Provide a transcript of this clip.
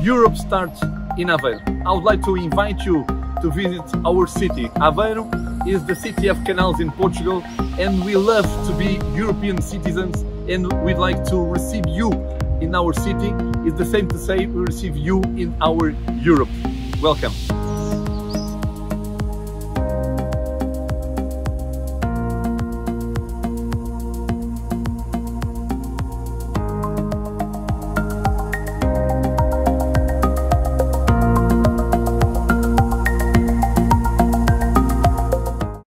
Europe starts in Aveiro. I would like to invite you to visit our city. Aveiro is the city of canals in Portugal, and we love to be European citizens, and we'd like to receive you in our city. It's the same to say we receive you in our Europe. Welcome.